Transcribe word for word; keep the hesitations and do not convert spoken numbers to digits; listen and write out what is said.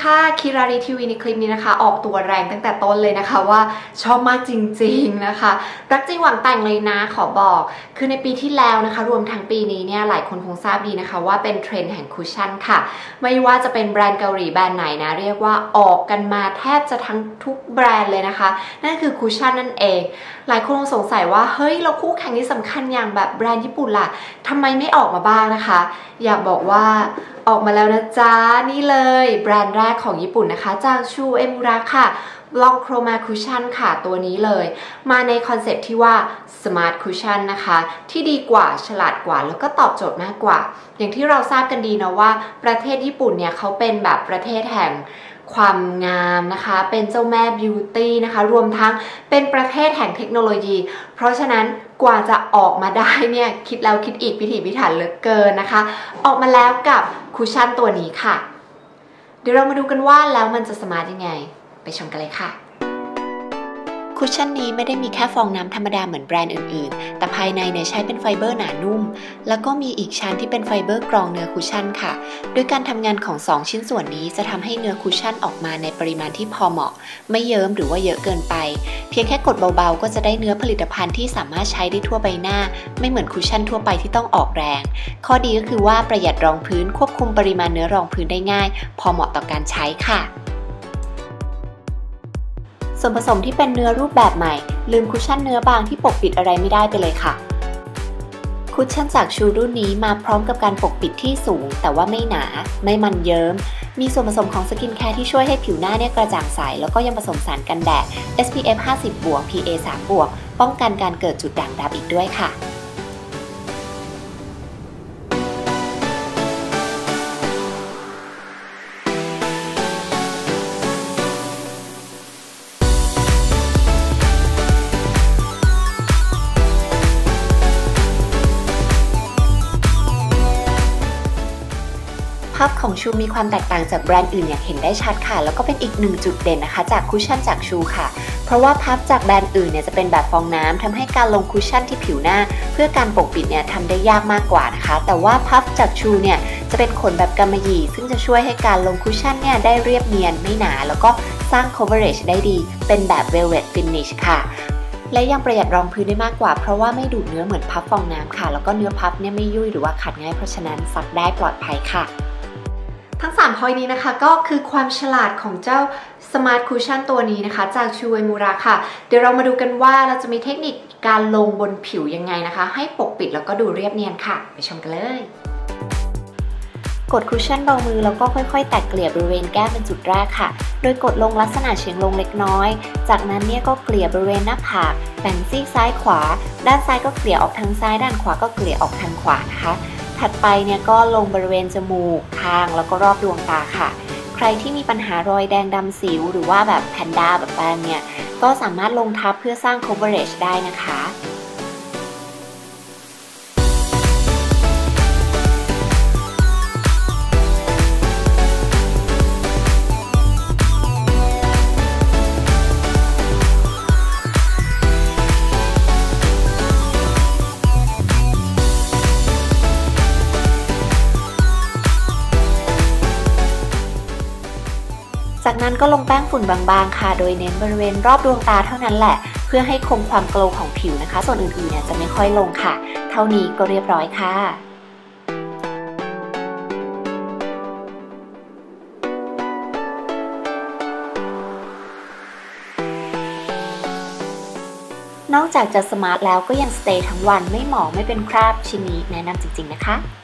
ค่ะคิรารีทีวีในคลิปนี้นะคะออกตัวแรงตั้งแต่ต้นเลยนะคะว่าชอบมากจริงๆนะคะรักจริงหวังแต่งเลยนะขอบอกคือในปีที่แล้วนะคะรวมทั้งปีนี้เนี่ยหลายคนคงทราบดีนะคะว่าเป็นเทรนด์แห่งคุชชั่นค่ะไม่ว่าจะเป็นแบรนด์เกาหลีแบรนด์ไหนนะเรียกว่าออกกันมาแทบจะทั้งทุกแบรนด์เลยนะคะนั่นคือคุชชั่นนั่นเองหลายคนคงสงสัยว่าเฮ้ยเราคู่แข่งที่สำคัญอย่างแบบแบรนด์ญี่ปุ่นล่ะทำไมไม่ออกมาบ้างนะคะอยากบอกว่าออกมาแล้วนะจ๊ะนี่เลยแบรนด์แรกของญี่ปุ่นนะคะจากชูเอมุระค่ะลองโครมาคุชชั่นค่ะตัวนี้เลยมาในคอนเซ็ปต์ที่ว่า Smart Cushion นะคะที่ดีกว่าฉลาดกว่าแล้วก็ตอบโจทย์มากกว่าอย่างที่เราทราบกันดีนะว่าประเทศญี่ปุ่นเนี่ยเขาเป็นแบบประเทศแห่งความงามนะคะเป็นเจ้าแม่บิวตี้นะคะรวมทั้งเป็นประเทศแห่งเทคโนโลยีเพราะฉะนั้นกว่าจะออกมาได้เนี่ยคิดแล้วคิดอีกพิถีพิถันเหลือเกินนะคะออกมาแล้วกับคุชชั่นตัวนี้ค่ะเดี๋ยวเรามาดูกันว่าแล้วมันจะสมาร์ทยังไงไปชมกันเลยค่ะคุชชั่นนี้ไม่ได้มีแค่ฟองน้ำธรรมดาเหมือนแบรนด์อื่นๆแต่ภายในเนี่ยใช้เป็นไฟเบอร์หนานุ่มแล้วก็มีอีกชั้นที่เป็นไฟเบอร์กรองเนื้อคุชชั่นค่ะด้วยการทำงานของสองชิ้นส่วนนี้จะทำให้เนื้อคุชชั่นออกมาในปริมาณที่พอเหมาะไม่เยิ้มหรือว่าเยอะเกินไปเพียงแค่กดเบาๆก็จะได้เนื้อผลิตภัณฑ์ที่สามารถใช้ได้ทั่วใบหน้าไม่เหมือนคุชชั่นทั่วไปที่ต้องออกแรงข้อดีก็คือว่าประหยัดรองพื้นควบคุมปริมาณเนื้อรองพื้นได้ง่ายพอเหมาะต่อการใช้ค่ะส่วนผสมที่เป็นเนื้อรูปแบบใหม่ลืมคุชชั่นเนื้อบางที่ปกปิดอะไรไม่ได้ไปเลยค่ะคุชชั่นจากชูรุ่นนี้มาพร้อมกับการปกปิดที่สูงแต่ว่าไม่หนาไม่มันเยิ้มมีส่วนผสมของสกินแคร์ที่ช่วยให้ผิวหน้าเนี่ยกระจ่างใสแล้วก็ยังผสมสารกันแดด เอส พี เอฟ ห้าสิบ บวก พี เอ สาม บวกป้องกันการเกิดจุดด่างดำอีกด้วยค่ะพับของชูมีความแตกต่างจากแบรนด์อื่นอย่างเห็นได้ชัดค่ะแล้วก็เป็นอีกหนึ่งจุดเด่นนะคะจากคุชชั่นจากชูค่ะเพราะว่าพับจากแบรนด์อื่นเนี่ยจะเป็นแบบฟองน้ำทำให้การลงคุชชั่นที่ผิวหน้าเพื่อการปกปิดเนี่ยทำได้ยากมากกว่านะคะแต่ว่าพับจากชูเนี่ยจะเป็นขนแบบกำมะหยี่ซึ่งจะช่วยให้การลงคุชชั่นเนี่ยได้เรียบเนียนไม่หนาแล้วก็สร้าง coverage ได้ดีเป็นแบบ velvet finish ค่ะและยังประหยัดรองพื้นได้มากกว่าเพราะว่าไม่ดูดเนื้อเหมือนพับฟองน้ำค่ะแล้วก็เนื้อพับเนี่ยไม่ยุ่ยหรือว่าขัดง่ายเพราะฉะนั้นซักได้ปลอดภัยค่ะทั้งสาม point นี้นะคะก็คือความฉลาดของเจ้า Smart Cushion ตัวนี้นะคะจากชูเอมุระค่ะเดี๋ยวเรามาดูกันว่าเราจะมีเทคนิคการลงบนผิวยังไงนะคะให้ปกปิดแล้วก็ดูเรียบเนียนค่ะไปชมกันเลยกดคุชชั่นเบามือแล้วก็ค่อยๆแตะเกลี่ยบริเวณแก้มเป็นจุดแรกค่ะโดยกดลงลักษณะเฉียงลงเล็กน้อยจากนั้นเนี่ยก็เกลี่ยบริเวณหน้าผากแบ่งซีกซ้ายขวาด้านซ้ายก็เกลี่ยออกทางซ้ายด้านขวาก็เกลี่ยออกทางขวานะคะถัดไปเนี่ยก็ลงบริเวณจมูกคางแล้วก็รอบดวงตาค่ะใครที่มีปัญหารอยแดงดำสิวหรือว่าแบบแพนด้าแบบแป้งเนี่ยก็สามารถลงทับเพื่อสร้าง coverage ได้นะคะจากนั้นก็ลงแป้งฝุ่นบางๆค่ะโดยเน้นบริเวณรอบดวงตาเท่านั้นแหละเพื่อให้คงความโกลว์ของผิวนะคะส่วนอื่นๆเนี่ยจะไม่ค่อยลงค่ะเท่านี้ก็เรียบร้อยค่ะนอกจากจะสมาร์ทแล้วก็ยังสเตย์ทั้งวันไม่หมองไม่เป็นคราบชิ้นนี้แนะนำจริงๆนะคะ